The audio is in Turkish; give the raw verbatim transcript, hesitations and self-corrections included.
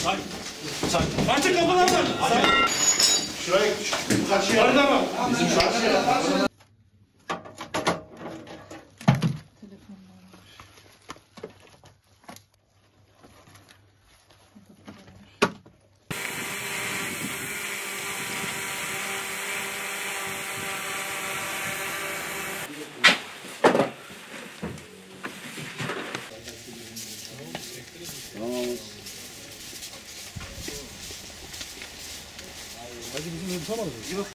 Açık kapılar var. Şuraya karşıya. Orada mı? Bizim karşıya. Hadi bizim unutamadık.